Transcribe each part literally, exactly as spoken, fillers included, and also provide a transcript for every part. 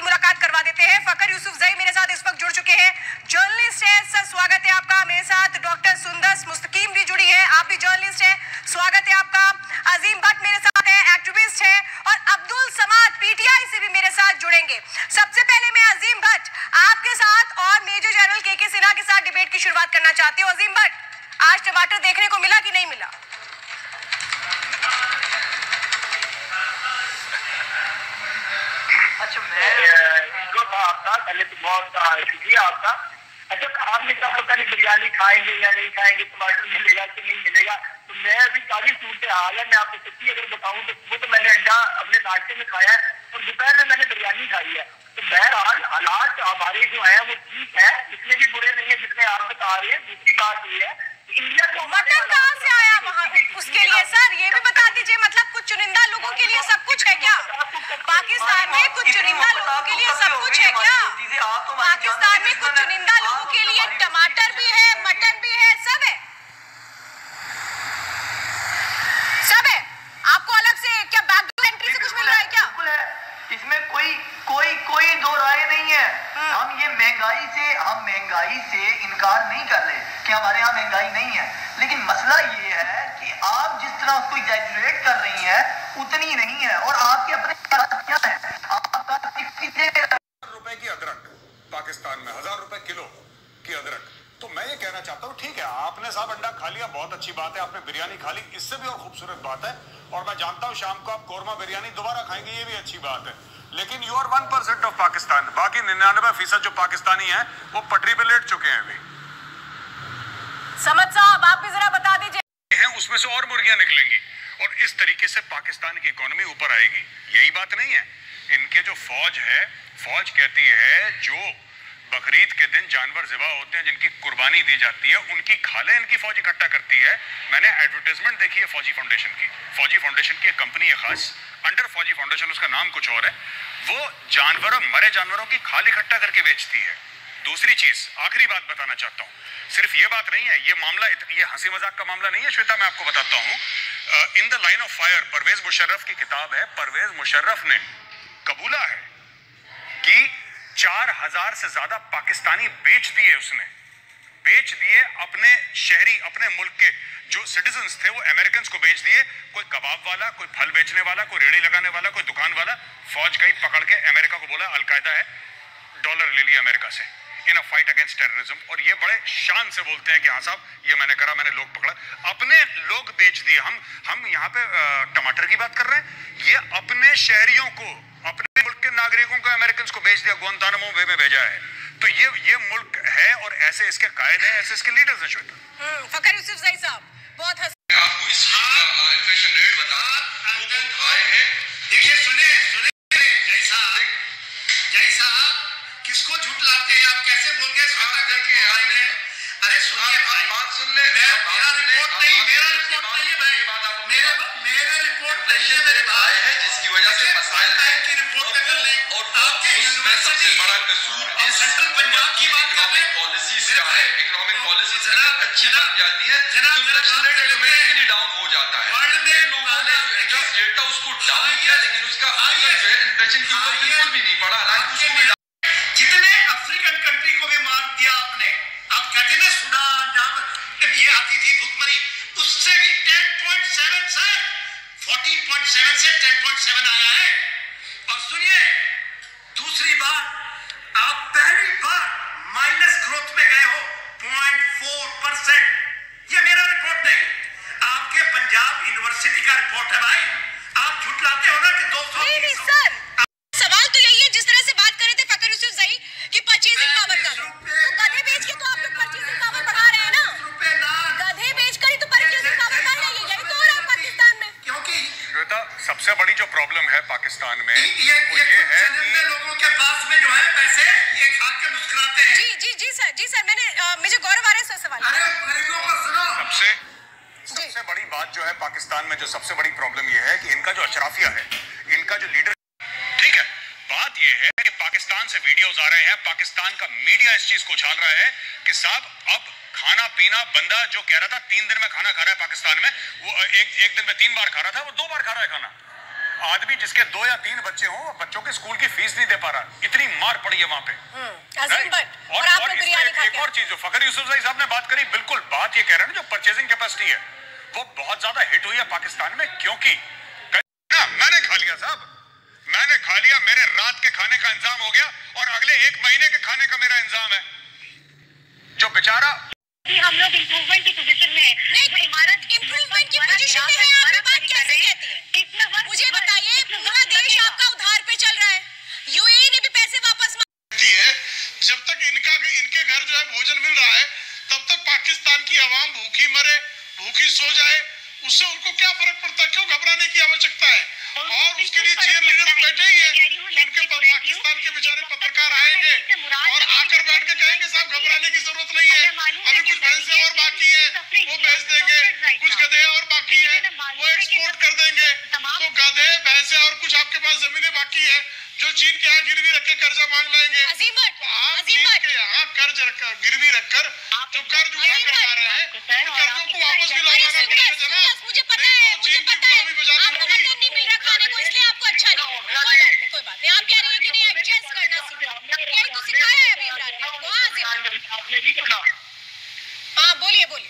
मुलाकात करवा देते हैं। फकर यूसुफजई मेरे साथ इस वक्त जुड़ चुके हैं, जर्नलिस्ट है। सर स्वागत है आपका। मेरे साथ डॉक्टर सुंदस मुस्तकीम भी जुड़ी है, आप भी जर्नलिस्ट है, स्वागत है आपका। अजीम भट्ट मेरे साथ है, एक्टिविस्ट है, और अब्दुल समाद पीटीआई से भी मेरे साथ जुड़ेंगे। सबसे पहले मैं अजीम भट्ट आपके साथ और मेजर जनरल के के सिन्हा के साथ डिबेट की शुरुआत करना चाहती हूँ। अजीम भट्ट, आज टमाटर देखने को मिला कि नहीं मिला? अच्छा, मैं आपका पहले तो बहुत शुक्रिया आपका। अच्छा, आपने कहा पता नहीं बिरयानी खाएंगे या नहीं खाएंगे, टमाटर मिलेगा कि नहीं मिलेगा, तो मैं अभी काफी सूरत हाल है। मैं आपको सच्ची अगर बताऊं तो वो तो मैंने अंडा अपने नाश्ते में खाया है और दोपहर में मैंने बिरयानी खाई है। तो बहरहाल हालात हमारे जो है वो ठीक है, इतने भी बुरे नहीं है जितने आप बता रहे हैं। दूसरी बात ये है इंडिया को मटन कहाँ से आया वहाँ उसके लिए? सर ये भी बता दीजिए, मतलब कुछ चुनिंदा लोगों के लिए सब कुछ है क्या? पाकिस्तान में कुछ चुनिंदा लोगों के लिए सब कुछ है क्या? पाकिस्तान में कुछ चुनिंदा लोगों के लिए टमाटर भी है, मटन भी है, सब है, सब है। आपको अलग से क्या बैकडोर एंट्री से कुछ मिल रहा है क्या? इसमें कोई कोई कोई दो राय नहीं है। हम ये महंगाई से हम महंगाई से इनकार नहीं कर रहे कि हमारे यहाँ महंगाई नहीं है, लेकिन मसला ये है कि आप जिस तरह उसको एग्जैजरेट कर रही हैं उतनी नहीं है। और आपके अपने क्या है, आपका रुपए की अदरक पाकिस्तान में हजार रुपए किलो की अदरक। तो मैं ये कहना चाहता हूँ, ठीक है आपने साहब अंडा खा लिया, बहुत अच्छी बात है, आपने बिरयानी खा ली, इससे भी और खूबसूरत बात है। और मैं जानता हूँ शाम को आप कोरमा बिरयानी दोबारा खाएंगे, ये भी अच्छी बात है। लेकिन you are one percent of Pakistan, बाकी निन्यानवे फीसद जो पाकिस्तानी है वो पटरी पे लेट चुके हैं अभी। समझ साहब आप भी जरा बता दीजिए। हैं उसमें से और मुर्गियां निकलेंगी और इस तरीके से पाकिस्तान की इकोनॉमी ऊपर आएगी। यही बात नहीं है? इनके जो फौज है, फौज कहती है जो बकरीद के दिन जानवर ज़िबा होते हैं, जिनकी कुर्बानी दी जाती है, उनकी खाले इनकी फौज इकट्ठा करती है। मैंने एडवर्टाइजमेंट देखी है फौजी फाउंडेशन की। फौजी फाउंडेशन की एक कंपनी है खास, अंडर फौजी फाउंडेशन, उसका नाम कुछ और है। वो जानवरों, मरे जानवरों की खाल इकट्ठा करके बेचती है। दूसरी चीज, आखिरी बात बताना चाहता हूँ, सिर्फ ये बात नहीं है, ये मामला, ये हंसी मजाक का मामला नहीं है श्वेता, मैं आपको बताता हूँ। In the line of fire Parvez Musharraf की किताब है। परवेज मुशर्रफ ने कबूला है कि चार हजार से ज्यादा पाकिस्तानी बेच दिए, उसने बेच दिए अपने शहरी, अपने मुल्क के जो सिटीजन्स थे वो अमेरिकन को बेच दिए। कोई कबाब वाला, कोई फल बेचने वाला, कोई रेड़ी लगाने वाला, कोई दुकान वाला, फौज गई पकड़ के, अमेरिका को बोला अलकायदा है, डॉलर ले लिया अमेरिका से in a fight against terrorism. और ये बड़े शान से बोलते हैं कि हाँ साहब ये मैंने करा, मैंने लोग पकड़ा, अपने लोग बेच दिए। हम हम यहाँ पे टमाटर की बात कर रहे हैं, ये अपने शहरियों को, अपने मुल्क के नागरिकों को अमेरिकन को बेच दिया, गुआंतानामो बे में भेजा है। तो ये ये मुल्क है और ऐसे इसके कायदे हैं, ऐसे इसके लीडर्स हैं। श्वेता, फकर यूसुफजई साहब बहुत हंस आपको इस इन्फ्लेशन रेट बता वो बहुत हाई है। देखिए सुने सुने जय साहब, जय साहब किसको झुठलाते हैं आप, कैसे बोल गए श्वेता करके आपने? अरे सुनिए भाई, बात सुन ले, मैं मेरा रिपोर्ट नहीं, मेरा रिपोर्ट नहीं है भाई, मेरे मेरे रिपोर्ट नहीं है मेरे भाई है, जिसकी वजह से मसाइल है की रिपोर्ट कर ले। और आपके इसमें सबसे बड़ा कसूर इस सेंट्रल पंजाब की बात कर रहे हैं, पॉलिसीज का है। इकोनॉमिक पॉलिसीज अगर अच्छी बन जाती है तो इन्फ्लेशन रेट ऑटोमेटिकली डाउन हो जाता है। वर्ल्ड में लोगों ने इंटरेस्ट रेट था उसको डाउन किया, लेकिन उसका असर जो है इन्फ्लेशन के ऊपर बिल्कुल भी नहीं पड़ा, हालांकि उसको भी जितने अफ्रीकन कंट्री को भी मार दिया आपने। आप कहते ना सूडान जब ये आती थी भुखमरी, उससे भी टेन पॉइंट सेवन से फोर्टीन पॉइंट सेवन से टेन पॉइंट सेवन आया है। और सुनिए दूसरी बात, आप पहली बार माइनस ग्रोथ में गए हो पॉइंट फोर परसेंट। ये मेरा रिपोर्ट नहीं, आपके पंजाब यूनिवर्सिटी का रिपोर्ट है भाई। आप झुठलाते हो ना कि दो सौ नहीं नहीं सर, सवाल तो यही है, जिस तरह से बात कर रहे थे फकर यूसुफजई कि परचेजिंग पावर का, तो गधे बेच के तो आप लोग परचेजिंग पावर बढ़ा रहे हैं ना, गधे बेच कर ही तो परचेजिंग पावर बढ़ रही है, यही तो हो रहा है पाकिस्तान में। क्योंकि श्वेता सबसे बड़ी जो प्रॉब्लम है पाकिस्तान में ये, ये, वो ये है कि लोगों के पास में जो है पैसे ये खा के मुस्कुराते हैं। जी जी जी सर, जी सर, मैंने आ, मुझे गौरव आ रहा है सर सवाल। अरे गरीबों को सुनो, सबसे सबसे बड़ी बात जो है पाकिस्तान में, जो सबसे बड़ी प्रॉब्लम ये है कि इनका जो अशराफिया है, इनका जो लीडर, ठीक है, बात ये है कि पाकिस्तान से वीडियोस आ रहे हैं, पाकिस्तान का मीडिया इस चीज को उछाल रहा है कि साहब अब खाना पीना, बंदा जो कह रहा था तीन दिन में खाना खा रहा है पाकिस्तान में, वो एक एक दिन में तीन बार खा रहा था, वो दो बार खा रहा है खाना। आदमी जिसके दो या तीन बच्चे हों, बच्चों के स्कूल की फीस नहीं दे पा रहा, इतनी मार पड़ी है वहां पे। अजीम भट्ट, और, और आपने और बिरयानी इसमें खा एक, एक और चीज जो फखर यूसुफजई साहब ने बात करी, बिल्कुल बात ये कह रहे हैं ना, जो परचेजिंग कैपेसिटी है वो बहुत ज्यादा हिट हुई है पाकिस्तान में, क्योंकि ना मैंने खा लिया साहब, मैंने खा लिया, मेरे रात के खाने का इंतजाम हो गया और अगले एक महीने के खाने का मेरा इंतजाम है। जो बेचारा हम लोग इम्प्रूवमेंट की पोजीशन में हैं, जो इमारत इम्प्रूवमेंट की पोजीशन में है, आप ये बात कैसे कहती हैं? मुझे बताइए, पूरा देश आपका उधार पे चल रहा है, यूएई ने भी पैसे वापस मांगती है। जब तक इनका इनके घर जो है भोजन मिल रहा है, तब तक पाकिस्तान की आवाम भूखी मरे, भूखी सो जाए, उससे उनको क्या फर्क पड़ता है? क्यों घबराने की आवश्यकता है? और उसके लिए चीयर लीडर बैठे ही है, उनके पाकिस्तान के बेचारे पत्रकार आएंगे और आकर बैठ के कहेंगे साहब घबराने की जरूरत नहीं है, अभी कुछ भैंसे और बाकी है वो बेच देंगे, कुछ गधे और बाकी है वो एक्सपोर्ट कर देंगे, तो गधे भैंसे और कुछ आपके पास जमीनें बाकी है जो चीन के यहाँ गिरवी रख के कर्जा मांग लाएंगे। तो आप चीन के यहाँ कर्ज रखकर गिरवी रखकर जो कर्ज उठा कर जा रहे हैं, उन कर्जों को वापस भी लौटाना पड़ेगा जनाब, मुझे पता है, मुझे पता है, आपको मतलब नहीं मिल रहा खाने को, इसलिए आपको अच्छा नहीं, कोई बात नहीं, कोई बात नहीं, आप कह रही हैं कि नहीं एडजस्ट करना सीखो, यही तो सिखाया है अभी इमरान ने आपको। हाँ हाँ बोलिए बोलिए।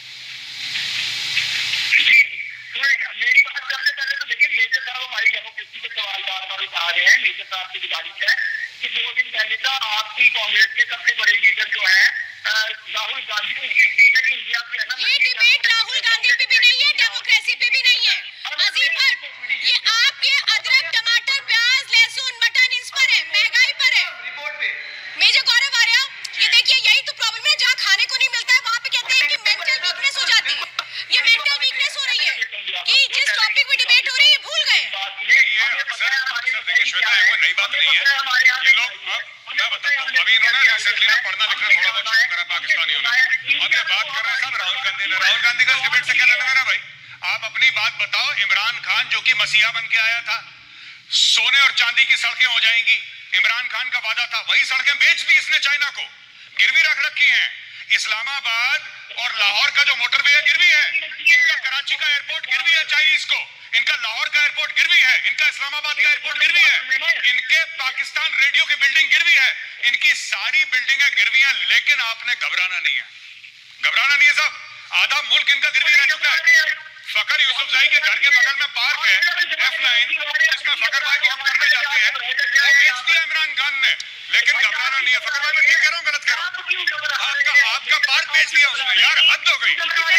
मेरी बात सबसे पहले तो देखिए, मेजर साहब हमारी डेमोक्रेसी के सवाल बार बार उठा रहे हैं। मेजर साहब की गुजारिश है कि दो दिन पहले का आपकी कांग्रेस के सबसे बड़े लीडर जो है राहुल गांधी, लीडर इंडिया के है ना, ये डिबेट राहुल गांधी पे भी नहीं है, डेमोक्रेसी पे भी नहीं है। अजीम भट्ट, ये आपके अदरक टमाटर प्याज लहसुन मटन इस पर है, महंगाई पर है। रिपोर्ट पे मेजर गौरव आर्या, ये देखिए यही तो प्रॉब्लम है, जहाँ खाने को नहीं मिलता है वहाँ पे कहते हैं कि मेंटल वीकनेस हो जाती है। ये मेंटल वीकनेस हो रही है कि जिस टॉपिक पे डिबेट हो रही है भूल गए। ये अक्सर अक्सर देखिए श्वेता, ये कोई नई बात नहीं है, ये लोग अब मैं बताता हूँ, अभी इन्होंने रिसेंटली ना पढ़ना लिखना थोड़ा बहुत शुरू करा पाकिस्तानियों ने, अब ये बात कर रहे हैं साहब राहुल गांधी ने, राहुल गांधी का इस डिबेट से क्या लेना देना भाई? आप अपनी बात बताओ। इमरान खान जो कि मसीहा बन के आया था, सोने और चांदी की सड़कें हो जाएंगी, इमरान खान का वादा था, वही सड़कें बेच दी इसने चाइना को, गिरवी रख रखी हैं। इस्लामाबाद और लाहौर का जो मोटरवे है गिरवी है, इनका कराची का एयरपोर्ट गिरवी है चाइनीज को, इनका लाहौर का एयरपोर्ट गिरवी है, इनका इस्लामाबाद का एयरपोर्ट गिरवी है, इनके पाकिस्तान रेडियो की बिल्डिंग गिरवी है, इनकी सारी बिल्डिंगें गिरवी हैं। लेकिन आपने घबराना नहीं है, घबराना नहीं है साहब, आधा मुल्क इनका गिरवी रह चुका है। फखर यूसुफजई के घर के बगल में पार्क है एफ नाइन, जिसमें फखर भाई वॉक करने जाते हैं, वो बेच दिया इमरान खान ने। लेकिन घबराना नहीं है फखर भाई, मैं ठीक कह रहा हूँ गलत कह रहा हूँ? आपका आपका पार्क बेच दिया उसने, यार हद हो गई।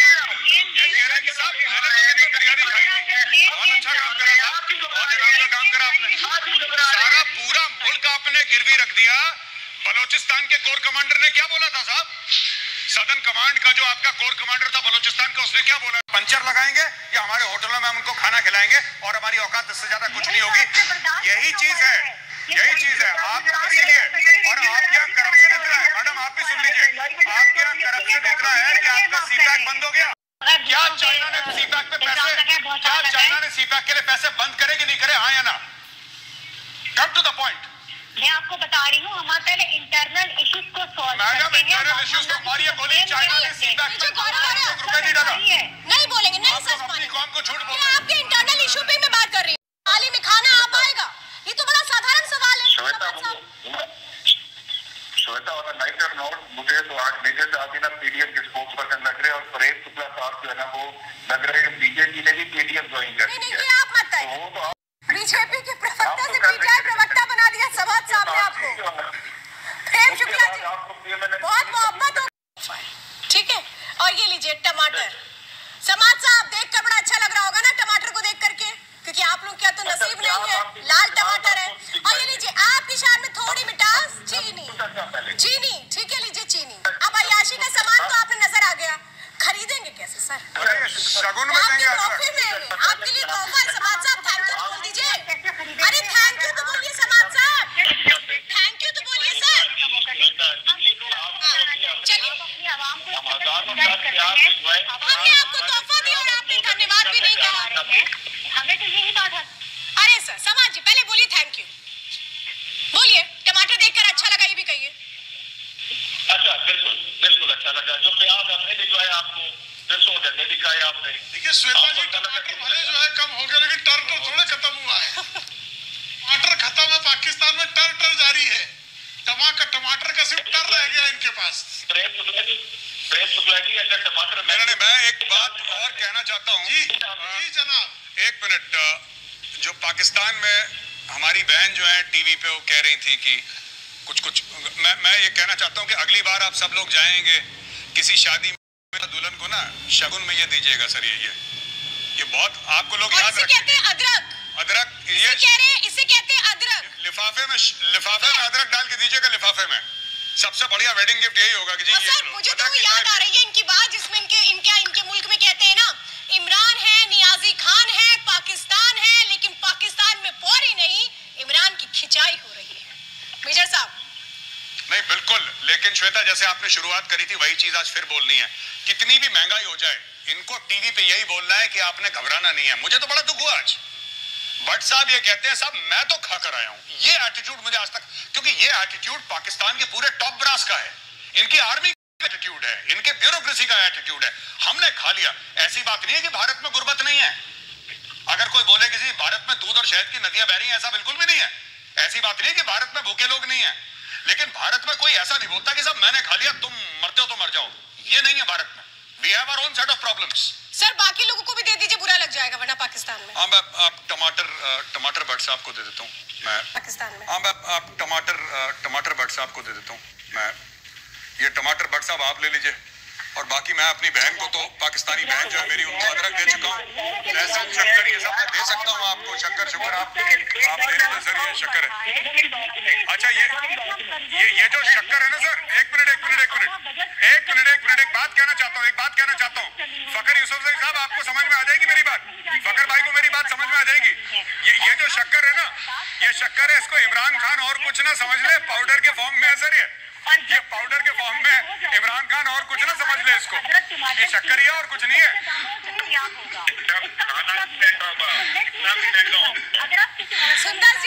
ये कह रहे हैं कि साहब मैंने तो दिन में बिरयानी खाई थी, बहुत अच्छा काम करा साहब, बहुत आराम का काम करा आपने, सारा पूरा मुल्क आपने गिरवी रख दिया। बलोचिस्तान के कोर कमांडर ने क्या बोला था साहब? सदन कमांड का जो आपका कोर कमांडर था बलोचिस्तान का, उसने क्या बोला? पंचर लगाएंगे या हमारे होटलों में हम उनको खाना खिलाएंगे और हमारी औकात इससे ज्यादा कुछ नहीं होगी। यही चीज है, यही चीज है। आप इसीलिए, और आपके यहाँ करप्शन इतना है, मैडम आप भी सुन लीजिए, आपके यहाँ करप्शन इतना है कि आपका सीपैक बंद हो गया। क्या चाइना ने सीपैक पे पैसे, क्या चाइना ने सीपैक के लिए पैसे बंद करे कि नहीं करे, हाँ या ना? Come to the point. मैं आपको बता रही हूँ, हमारे पहले इंटरनल इश्यूज को सॉल्व मैडम करते हैं। इंटरनल इश्यूज को मारिए गोली, चाइना ने सीपैक पे एक रुपए नहीं डाला। नहीं बोलेंगे, नहीं सच अपनी कौम को झूठ बोल ये आपके इंटरनल इशू पे मैं बात कर रही हूँ। थाली में खाना आ पाएगा, ये तो बड़ा साधारण सवाल है। श्वेता श्वेता और लाइटर नोट, मुझे तो आज मेजर साहब ही ना पीडीएम के स्पोक्स पर्सन लग रहे हैं और परेश शुक्ला साहब जो है ना वो लग रहे हैं बीजेपी ने भी पीडीएम ज्वाइन कर नहीं दिया। नहीं, ये आप मत बताइए, बीजेपी के प्रवक्ता से पीटीआई प्रवक्ता बना दिया समाज साहब ने आपको। प्रेम शुक्ला जी, बहुत मोहब्बत हो, ठीक है। और ये लीजिए टमाटर, समाज साहब देख कर बड़ा अच्छा लग रहा होगा ना टमाटर को देख करके, क्योंकि आप लोग क्या तो नसीब नहीं है, लाल टमाटर है। और ये लीजिए आपकी शान में थोड़ी मिठास, चीनी चीनी ठीक है, लीजिए चीनी। अब अयाशी का सामान तो आपने नजर आ गया, खरीदेंगे कैसे सर? शगुन में आपके देंगे तोहफे में, आपके लिए तोहफा है। समाज साहब थैंक यू तो बोल दीजिए, अरे थैंक यू तो बोलिए समाज साहब, थैंक यू तो बोलिए सर। चलिए, हमने आपको तोहफा दिया और आपने धन्यवाद भी नहीं कहा। हमें तो यही बात है। अरे सर समाज जी पहले बोलिए थैंक यू, बोलिए टमाटर देखकर अच्छा लगा ये भी कहिए। अच्छा बिल्कुल बिल्कुल अच्छा लगा, जो प्याज हमने भिजवाया आपको सौ धंधे दिखाए आपने। देखिए श्वेता जी, टमाटर भले जो है कम हो गया, लेकिन टर्टर थोड़े खत्म हुआ है। टमाटर खत्म है पाकिस्तान में, टर टर जारी है। टमाटर टमाटर का सिर्फ टर रह गया इनके पास। प्रेम शुक्ला जी, प्रेम शुक्ला जी, अगर टमाटर नहीं नहीं, मैं एक बात और कहना चाहता हूँ। जी जी जनाब, एक मिनट, जो पाकिस्तान में हमारी बहन जो है टीवी पे वो कह रही थी कि कुछ कुछ, मैं मैं ये कहना चाहता हूँ कि अगली बार आप सब लोग जाएंगे किसी शादी में, दुल्हन को ना शगुन में ये दीजिएगा सर, ये ये ये बहुत आपको लोग और याद इसे कहते हैं अदरक, अदरक, ये कह रहे हैं इसे कहते हैं अदरक। लिफाफे में लिफाफे में अदरक डाल के दीजिएगा, लिफाफे में। सबसे बढ़िया वेडिंग गिफ्ट यही होगा कि जी और ये सर लो। मुझे तो अदरक की याद चाय आ रही है इनकी बात, जिसमें इनके इनके इनके मुल्क में कहते हैं ना, इमरान है, नियाजी खान है, पाकिस्तान है, लेकिन पाकिस्तान में पौरी नहीं, इमरान की खिंचाई हो रही है। मेजर साहब, नहीं बिल्कुल, लेकिन श्वेता जैसे आपने शुरुआत करी थी वही चीज आज फिर बोलनी है। कितनी भी महंगाई हो जाए, इनको टीवी पे यही बोलना है कि आपने घबराना नहीं है। मुझे तो बड़ा दुख हुआ आज, भट्ट साहब ये कहते हैं साहब मैं तो खा कर आया हूं। ये एटीट्यूड मुझे आज तक, क्योंकि ये एटीट्यूड पाकिस्तान के पूरे टॉप ब्रास का है, इनकी आर्मी का एटीट्यूड है, इनके ब्यूरोक्रेसी का एटीट्यूड है। हमने खा लिया। ऐसी बात नहीं है कि भारत में गुर्बत नहीं है। अगर कोई बोले कि भारत में दूध और शहद की नदियां बह रही हैं, ऐसा बिल्कुल भी नहीं है। ऐसी बात नहीं है कि भारत में भूखे लोग नहीं है, लेकिन भारत में कोई ऐसा नहीं बोलता कि साहब मैंने खा लिया, तुम मरते हो तो मर जाओ। ये नहीं है भारत में। We have our own set of problems. Sir बाकी लोगों को भी दे दीजिए, बुरा लग जाएगा वरना पाकिस्तान में। हाँ मैं आप टमाटर टमाटर भट्ट साहब को दे देता हूँ मैं पाकिस्तान में हाँ मैं आप टमाटर टमाटर भट्ट साहब को दे देता हूँ मैं। ये टमाटर भट्ट साहब आप ले लीजिए, और बाकी मैं अपनी बहन को तो पाकिस्तानी बहन जो है मेरी, उनको अदरक दे चुका हूँ। लहसुन शक्कर ये सब मैं दे सकता हूँ आपको। शक्कर शुगर आप आप ले लीजिए सर, ये शक्कर है। अच्छा ये ये ये जो शक्कर है ना सर, एक मिनट एक मिनट एक मिनट एक मिनट एक मिनट एक बात कहना चाहता हूँ एक बात कहना चाहता हूँ फकर यूसुफ साहब, आपको समझ में आ जाएगी मेरी बात। फकर भाई को मेरी बात समझ में आ जाएगी। ये ये जो शक्कर है ना, ये शक्कर है, इसको इमरान खान और कुछ ना समझ ले, पाउडर के फॉर्म में है सर। ये ये पाउडर के फॉर्म में इमरान खान और कुछ ना समझ ले इसको। ये शक्कर ही है और कुछ नहीं है। सुंदर